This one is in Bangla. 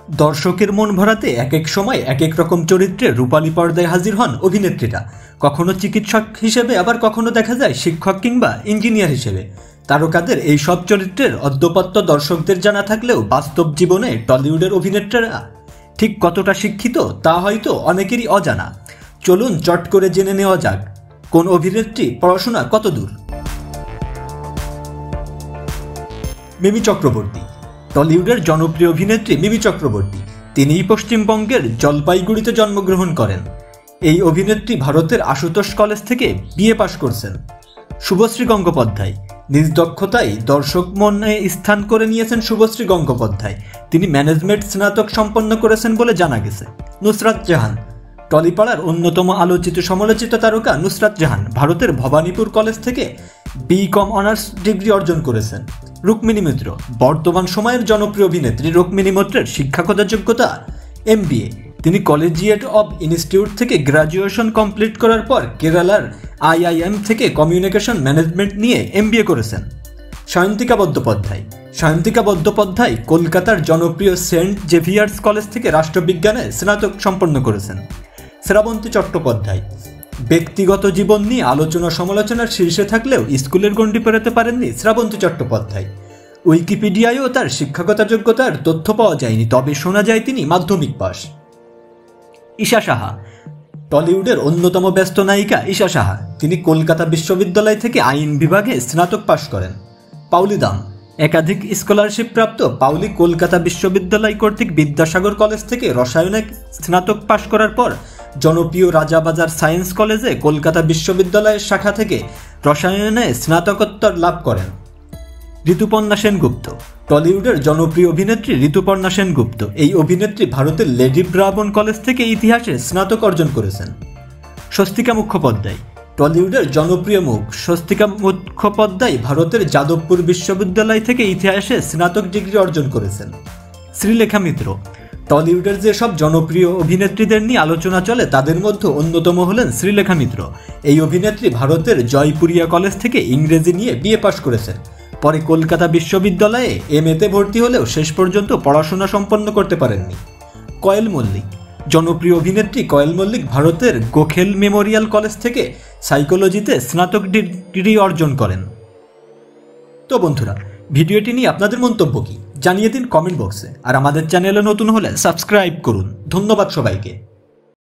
দর্শকের মন ভরাতে এক এক সময় এক এক রকম চরিত্রে রূপালী পর্দায় হাজির হন অভিনেত্রীরা। কখনো চিকিৎসক হিসেবে, আবার কখনো দেখা যায় শিক্ষক কিংবা ইঞ্জিনিয়ার হিসেবে। তারকাদের এই সব চরিত্রের অদ্যপত্য দর্শকদের জানা থাকলেও বাস্তব জীবনে টলিউডের অভিনেত্রীরা ঠিক কতটা শিক্ষিত তা হয়তো অনেকেরই অজানা। চলুন চট করে জেনে নেওয়া যাক কোন অভিনেত্রী পড়াশোনা কত দূর। মিমি চক্রবর্তী। টলিউডের জনপ্রিয় অভিনেত্রী মিমি চক্রবর্তী। তিনিই পশ্চিমবঙ্গের জলপাইগুড়িতে জন্মগ্রহণ করেন। এই অভিনেত্রী ভারতের আশুতোষ কলেজ থেকে বিএ পাশ করছেন। শুভশ্রী গঙ্গোপাধ্যায়। নিজ দক্ষতায় দর্শক মনে স্থান করে নিয়েছেন শুভশ্রী গঙ্গোপাধ্যায়। তিনি ম্যানেজমেন্ট স্নাতক সম্পন্ন করেছেন বলে জানা গেছে। নুসরাত জাহান। টলিপাড়ার অন্যতম আলোচিত সমালোচিত তারকা নুসরাত জাহান ভারতের ভবানীপুর কলেজ থেকে বিকম অনার্স ডিগ্রি অর্জন করেছেন। রুক্মিণী মিত্র। বর্তমান সময়ের জনপ্রিয় অভিনেত্রী রুক্মিণী মিত্রের শিক্ষাগত যোগ্যতা MBA। তিনি কলেজিয়েট অব ইনস্টিটিউট থেকে গ্র্যাজুয়েশন কমপ্লিট করার পর কেরালার IIM থেকে কমিউনিকেশন ম্যানেজমেন্ট নিয়ে MBA করেছেন। সায়ন্তিকা বন্দ্যোপাধ্যায়। সায়ন্তিকা বন্দ্যোপাধ্যায় কলকাতার জনপ্রিয় সেন্ট জেভিয়ার্স কলেজ থেকে রাষ্ট্রবিজ্ঞানে স্নাতক সম্পন্ন করেছেন। শ্রাবন্তী চট্টোপাধ্যায়। ব্যক্তিগত জীবন নিয়ে আলোচনা সমালোচনার শীর্ষে থাকলেও স্কুলের গণ্ডি পেরোতে পারেননি শ্রাবন্তী চট্টোপাধ্যায়। উইকিপিডিয়ায়ও তার শিক্ষাগত যোগ্যতার তথ্য পাওয়া যায়নি, তবে শোনা যায় তিনি মাধ্যমিক পাস। ঈশা সাহা। টলিউডের অন্যতম ব্যস্ত নায়িকা ঈশা সাহা। তিনি কলকাতা বিশ্ববিদ্যালয় থেকে আইন বিভাগে স্নাতক পাশ করেন। পাউলি দাম। একাধিক স্কলারশিপ প্রাপ্ত পাউলি কলকাতা বিশ্ববিদ্যালয় কর্তৃক বিদ্যাসাগর কলেজ থেকে রসায়নে স্নাতক পাশ করার পর জনপ্রিয় রাজাবাজার সায়েন্স কলেজে কলকাতা বিশ্ববিদ্যালয়ের শাখা থেকে রসায়নে স্নাতকোত্তর লাভ করেন। ঋতুপর্ণা সেনগুপ্ত। টলিউডের জনপ্রিয় অভিনেত্রী ঋতুপর্ণা সেনগুপ্ত। এই অভিনেত্রী ভারতের লেডি ব্রাবোন কলেজ থেকে ইতিহাসে স্নাতক অর্জন করেছেন। স্বস্তিকা মুখোপাধ্যায়। টলিউডের জনপ্রিয় মুখ স্বস্তিকা মুখোপাধ্যায় ভারতের যাদবপুর বিশ্ববিদ্যালয় থেকে ইতিহাসে স্নাতক ডিগ্রি অর্জন করেছেন। শ্রীলেখা মিত্র। টলিউডের যেসব জনপ্রিয় অভিনেত্রীদের নিয়ে আলোচনা চলে তাদের মধ্যে অন্যতম হলেন শ্রীলেখা মিত্র। এই অভিনেত্রী ভারতের জয়পুরিয়া কলেজ থেকে ইংরেজি নিয়ে BA পাশ করেছেন। পরে কলকাতা বিশ্ববিদ্যালয়ে MA-তে ভর্তি হলেও শেষ পর্যন্ত পড়াশোনা সম্পন্ন করতে পারেননি। কোয়েল মল্লিক। জনপ্রিয় অভিনেত্রী কোয়েল মল্লিক ভারতের গোখেল মেমোরিয়াল কলেজ থেকে সাইকোলজিতে স্নাতক ডিগ্রি অর্জন করেন। তো বন্ধুরা, ভিডিওটি নিয়ে আপনাদের মন্তব্য কি জানিয়ে দিন কমেন্ট বক্সে। আর আমাদের চ্যানেলে নতুন হলে সাবস্ক্রাইব করুন। ধন্যবাদ সবাইকে।